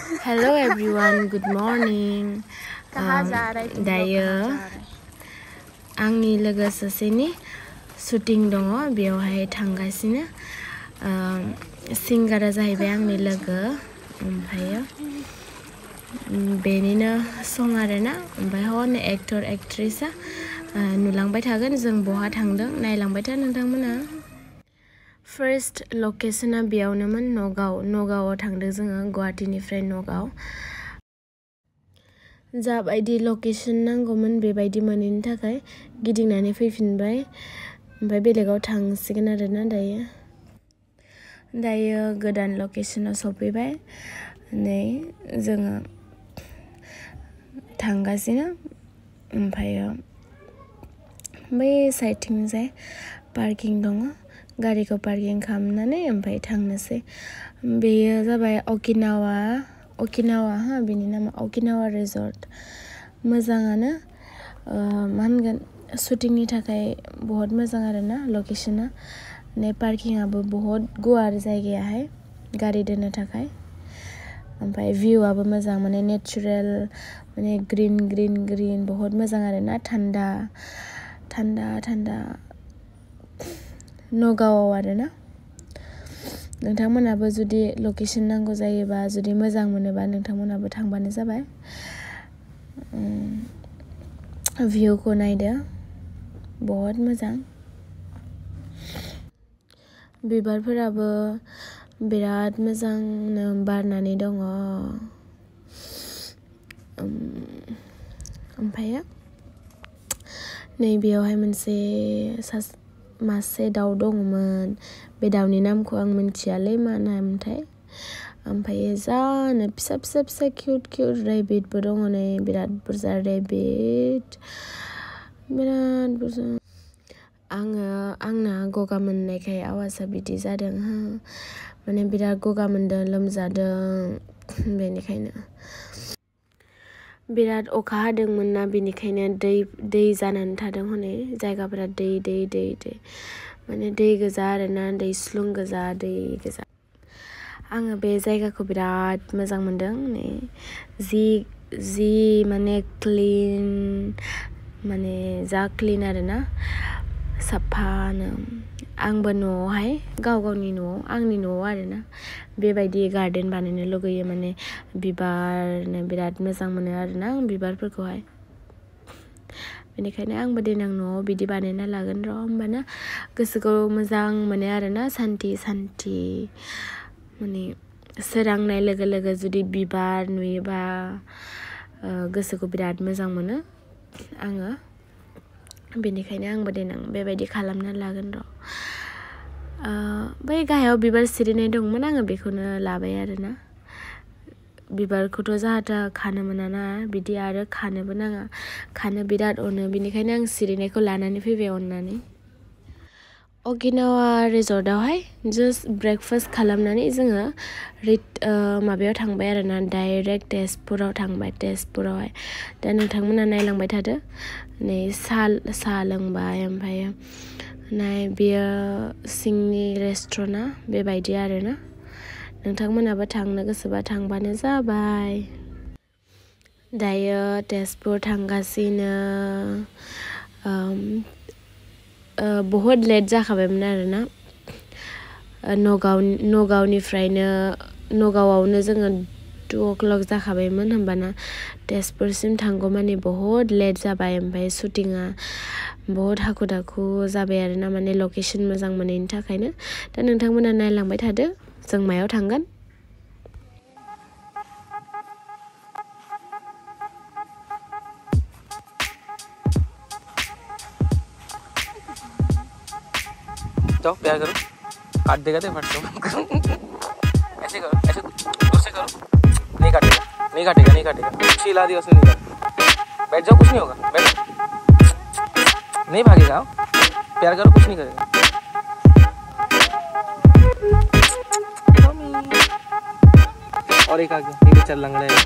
Hello everyone, good morning. दायो आंनि लोगो सासेनि शूटिं दङ बेयावहाय थांगासिनो सिंगारा जाहैबाय आंनि लोगो ओमफ्राय बेनिनो सं आरोना ओमफ्राय हनै एक्टर एक्ट्रेसआ नुलांबाय थागोन जों बहा थांदों नायलांबाय था नोंथांमोना फर्स्ट लकेशना बेयावनोमोन नगावआव थांदों जोङो गुवाहाटीनिफ्राय नगाव जाबायदि लकेशन नांगौमोन बेबायदि मोनैनि थाखाय गिदिंनानै फैफिनबाय ओमफ्राय बेलेगाव थांसिगोन आरोना दायो गोदान लकेशनाव सफैबाय नै जोङो थांगासिनो ओमफ्राय बै साइडथिंजाय पार्किं दङ गारिखौ पार्किं खालामनानै ओमफ्राय थांनोसै बेयो जाबाय अकिनावा बेनि नामा अकिनावा रिजर्ट मोजाङानो मा होनगोन शूटिंनि थाखाय बहुत मोजां आरोना लकेशना नै पार्किंआबो बहुत गुवार जायगायाहाय गारि दोननो थाखाय ओमफ्राय भिउआबो मोजां माने नेचारेल माने ग्रीन बहुत मोजां आरोना थान्दा नगावआव आरोना नोंथांमोनाबो जुदि लकेशन नांगौ जायोबा जुदि मोजां मोनोबा नोंथांमोनाबो थांबानो जाबाय भिउखौ नायदो बहुत मोजां बिबारफोराबो बिराद मोजांनो बारनानै दङ ओमफ्राय नै बेयावहाय मासे दाउ दङमोन बे दाउनि नामखौ आं मिन्थियालै मा नामथाय ओमफ्राय जानो फिसा किउट रेबिटबो दङ नै बिराद बुरजा रेबिट बिराद बुरजा आंना गगा मोननायखाय आवाजआ बिदि जादों माने बिराद गगा मोनदों लोमजादों बेनिखायनो बिराद अखा हादोंमोन ना बेनिखायनो दै जानानै थादों हनै जायगाफोरा दै माने दै गोजा आरोना दैस्लुं गोजा आङो बे जायगाखौ बिराद मोजां मोनदों नै जि माने क्लिन माने जा क्लिन आरोना साफानो आंबो न'आवहाय गावनि न'आव आंनि न'आव आरोना बेबायदि गार्डेन बानायनो लुगैयो माने बिबारनो बिराद मोजां मोनो आरोना आं बिबारफोरखौहाय बेनिखायनो आंबो देनां न'आव बिदि बानायना लागोन होमबाना गोसोखौ मोजां मोनो आरोना सान्थि माने सोरांनाय लोगो जुदि बिबार नुयोबा गोसोखौ बिराद मोजां मोनो आङो बेनिखायनो आंबो देनां बेबायदि खालामना लागोन बै गाहायाव बिबार सिरिनाय दंमोन आङो बेखौनो लाबाय आरोना बिबारखौथ' जाहाथा खानो मोनाना बिदि आरो खानोबो नाङा खानो बिराद अनो बेनिखायनो आं सिरिनायखौ लानानै फैबाय अननानै अकिनावा रिजर्टआवहाय जास्ट ब्रेकफास्ट खालामनानै जोङो माबायाव थांबाय आरोना डाइरेक्ट तेजपुरावहाय दा नोंथांमोना नायलांबाय थादो नै साहा लोंबाय ओमफ्राय बेयो सिंनि रेस्टुरेन्टआ बेबायदि आरोना नोंथांमोनाबो थांनो गोसोबा थांबानो जाबाय दायो तेजपुर थांगासिनो बहुत लेट जाखाबायमोन आरोना नगावआवनो जोङो 2 o'clock जाखाबायमोन होमबाना तेजपुरसिम थांगौ माने बहुत लेट जाबाय ओमफ्राय शूटिंआ बहुत हाखु दाखु जाबाय आरोना माने लकेशन मोजां मोनैनि थाखायनो दा नोंथांमोना नायलांबाय थादो जों मायाव थांगोन जाओ प्यार करो काट देगा तो फट करो ऐसे करो ऐसे दूर से करो नहीं काटेगा छिला दिया उसने नहीं काटा बैठ जाओ कुछ नहीं होगा बैठो नहीं भागेगा प्यार करो कुछ नहीं करेगा और एक आ गया ये चल लंगड़ा है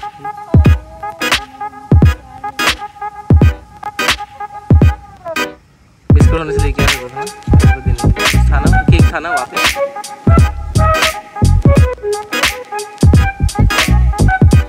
बिस्कुट होने से लेके आए केक था ना वहाँ पे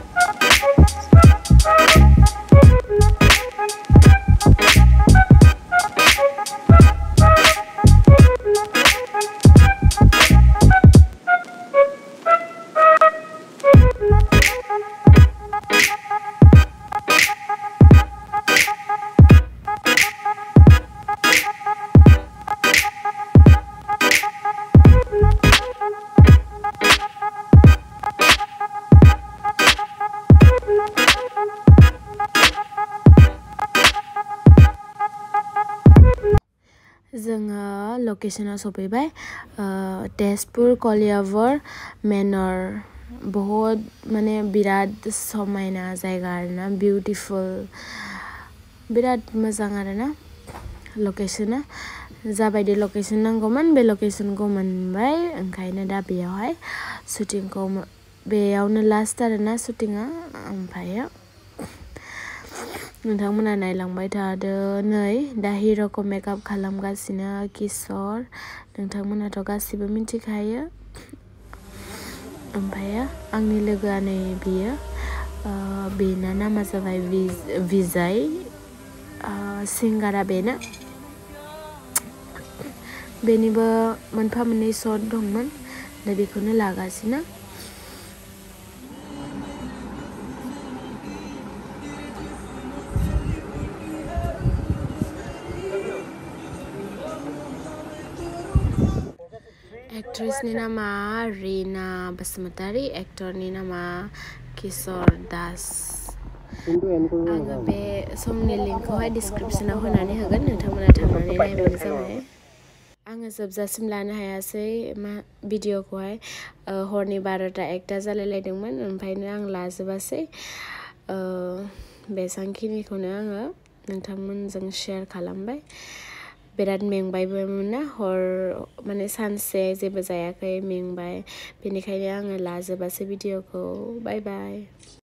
जोङो लकेशनाव सफैबाय तेजपुर कलियाबर मेनर बहुत माने बिराद समायना जायगा आरोना बिउटिफुल बिराद मोजां आरोना लकेशना जाबायदि लकेशन नांगौमोन बे लकेशनखौ मोनबाय ओंखायनो दा बेयावहाय शुटिंखौ बेयावनो लास्ट आरोना शुटिंआ ओमफ्रायो नोंथांमोना नायलांबाय थादो नै दा हिर'खौ मेकआप खालामगासिनो किशोर नोंथांमोनाथ' गासिबो मिथिखायो ओमफ्रायो आंनि लोगोआ नै बियो बेना नामा जाबाय विजय सिंगारा बेनो बेनिबो मोनफा मोननै शट दंमोन दा बेखौनो लागासिनो एक्ट्रेसनि नामा रिना बसुमतारी एक्टरनि नामा किशोर दास आङो बे समनि लिंकखौहाय डिसक्रिपसनाव होनानै होगोन नोंथांमोना थांनानै नायबानो जाबाय आङो जोबजासिम लानो हायासै भिडिअखौहाय हरनि 12:01 जालायलायदोंमोन ओमफ्रायनो आं लाजोबासै बेसांखिनिखौनो आङो नोंथांमोनजों शेयार खालामबाय बिराद मेंबायबोमोन ना हर माने सानसे जेबो जायाखै मेंबाय बेनिखायनो आङो लाजोबासै भिडिअखौ बाय बाय